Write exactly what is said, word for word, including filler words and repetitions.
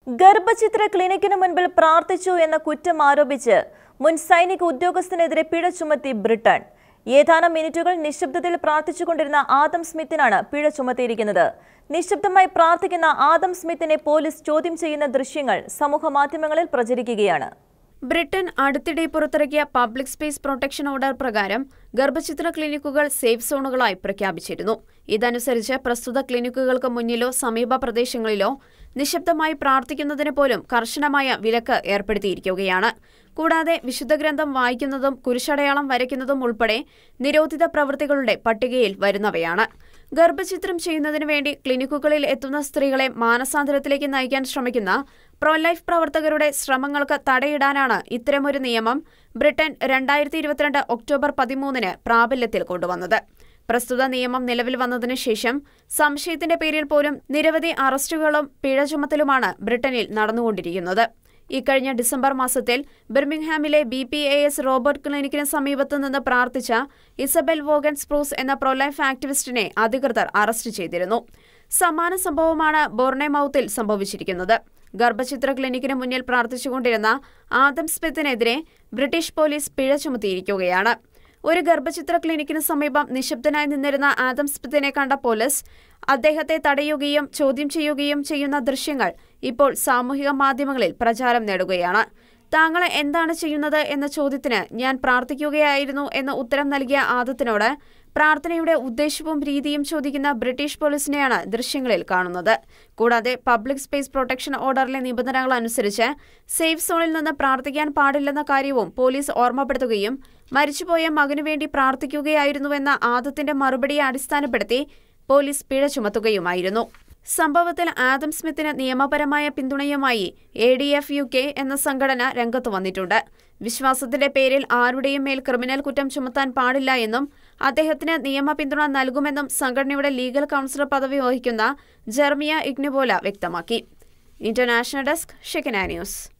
ഗർഭചിത്ര ക്ലിനിക്കിന് മുൻപിൽ പ്രാർത്ഥിച്ചു എന്ന കുറ്റം ആരോപിച്ച് മുൻ സൈനിക ഉദ്യോഗസ്ഥനെതിരെ പിഴ ചുമത്തി ബ്രിട്ടൻ. ഏതാനും മിനിറ്റുകൾ നിശബ്ദതയിൽ പ്രാർത്ഥിച്ചുകൊണ്ടിരുന്ന ആദം സ്മിത്തിനാണ് പിഴ ചുമത്തിയിരിക്കുന്നത്. നിശബ്ദമായി പ്രാർത്ഥിക്കുന്ന ആദം സ്മിത്തിനെ പോലീസ് ചോദ്യം ചെയ്യുന്ന ദൃശ്യങ്ങൾ സമൂഹമാധ്യമങ്ങളിൽ പ്രചരിക്കുകയാണ്. ബ്രിട്ടൻ അടുത്തിടെ പുറത്തിറക്കിയ പബ്ലിക് സ്പേസ് പ്രൊട്ടക്ഷൻ ഓർഡർ പ്രകാരം ഗർഭചിത്ര ക്ലിനിക്കുകൾ സേഫ് സോണുകളായി പ്രഖ്യാപിച്ചിരുന്നു. ഇതനുസരിച്ച് പ്രസ്തുത ക്ലിനിക്കുകൾക്ക് മുന്നിലോ സമീപ പ്രദേശങ്ങളിലോ നിശബ്ദമായി പ്രാർത്ഥിക്കുന്നതിന് പോലും കർശനമായ വിലക്ക് ഏർപ്പെടുത്തിയിരിക്കുകയാണ്. കൂടാതെ വിശുദ്ധ ഗ്രന്ഥം വായിക്കുന്നതും കുരിശടയാളം വരയ്ക്കുന്നതും ഉൾപ്പെടെ നിരോധിത പ്രവൃത്തികളുടെ പട്ടികയിൽ വരുന്നവയാണ്. ഗർഭചിത്രം ചെയ്യുന്നതിനു വേണ്ടി ക്ലിനിക്കുകളിൽ എത്തുന്ന സ്ത്രീകളെ മാനസാന്തരത്തിലേക്ക് നയിക്കാൻ ശ്രമിക്കുന്ന പ്രോലൈഫ് പ്രവർത്തകരുടെ ശ്രമങ്ങൾക്ക് തടയിടാനാണ് ഇത്തരമൊരു നിയമം ബ്രിട്ടൻ രണ്ടായിരത്തി ഇരുപത്തിരണ്ട് ഒക്ടോബർ പതിമൂന്നിന് പ്രാബല്യത്തിൽ കൊണ്ടുവന്നത്. പ്രസ്തുത നിയമം നിലവിൽ വന്നതിനു ശേഷം സംശയത്തിന്റെ പേരിൽ പോലും നിരവധി അറസ്റ്റുകളും പിഴ ചുമത്തലുമാണ് ബ്രിട്ടനിൽ നടന്നുകൊണ്ടിരിക്കുന്നത്. ഇക്കഴിഞ്ഞ ഡിസംബർ മാസത്തിൽ ബിർമിംഗ്ഹാമിലെ B P A S Robert ക്ലിനിക്കിന് സമീപത്തു നിന്ന് പ്രാർത്ഥിച്ച ഇസബെൽ വോഗൻ സ്പ്രൂസ് എന്ന പ്രോലൈഫ് ആക്ടിവിസ്റ്റിനെ അധികൃതർ അറസ്റ്റ് ചെയ്തിരുന്നു. സമാന സംഭവമാണ് ബോർണെമൌത്തിൽ സംഭവിച്ചിരിക്കുന്നത്. ഗർഭചിത്ര ക്ലിനിക്കിന് മുന്നിൽ പ്രാർത്ഥിച്ചുകൊണ്ടിരുന്ന ആദം സ്മിത്തിനെതിരെ ബ്രിട്ടീഷ് പോലീസ് പിഴ ചുമത്തിയിരിക്കുകയാണ്. ഒരു ഗർഭചിത്ര ക്ലിനിക്കിന് സമീപം നിശബ്ദനായി നിന്നിരുന്ന ആദം സ്മിത്തിനെ കണ്ട പോലീസ് അദ്ദേഹത്തെ തടയുകയും ചോദ്യം ചെയ്യുകയും ചെയ്യുന്ന ദൃശ്യങ്ങൾ ഇപ്പോൾ സാമൂഹിക മാധ്യമങ്ങളിൽ പ്രചാരം നേടുകയാണ്. താങ്കൾ എന്താണ് ചെയ്യുന്നത് എന്ന ചോദ്യത്തിന് ഞാൻ പ്രാർത്ഥിക്കുകയായിരുന്നു എന്ന് ഉത്തരം നൽകിയ ആദത്തിനോട് പ്രാർത്ഥനയുടെ ഉദ്ദേശവും രീതിയും ചോദിക്കുന്ന ബ്രിട്ടീഷ് പോലീസിനെയാണ് ദൃശ്യങ്ങളിൽ കാണുന്നത്. കൂടാതെ പബ്ലിക് സ്പേസ് പ്രൊട്ടക്ഷൻ ഓർഡറിലെ നിബന്ധനകൾ അനുസരിച്ച് സേഫ് സോണിൽ നിന്ന് പ്രാർത്ഥിക്കാൻ പാടില്ലെന്ന കാര്യവും പോലീസ് ഓർമ്മപ്പെടുത്തുകയും മരിച്ചുപോയ മകനു വേണ്ടി പ്രാർത്ഥിക്കുകയായിരുന്നുവെന്ന ആദത്തിന്റെ മറുപടിയെ അടിസ്ഥാനപ്പെടുത്തി പോലീസ് പിഴ ചുമത്തുകയുമായിരുന്നു. സംഭവത്തിൽ ആദം സ്മിത്തിന് നിയമപരമായ പിന്തുണയുമായി A D F U K എന്ന സംഘടന രംഗത്തു വന്നിട്ടുണ്ട്. വിശ്വാസത്തിന്റെ പേരിൽ ആരുടെയും മേൽ ക്രിമിനൽ കുറ്റം ചുമത്താൻ പാടില്ല എന്നും അദ്ദേഹത്തിന് നിയമ പിന്തുണ നൽകുമെന്നും സംഘടനയുടെ ലീഗൽ കൗൺസിലർ പദവി വഹിക്കുന്ന ജെർമിയ ഇഗ്നുവോല വ്യക്തമാക്കി. International desk Shekinah news.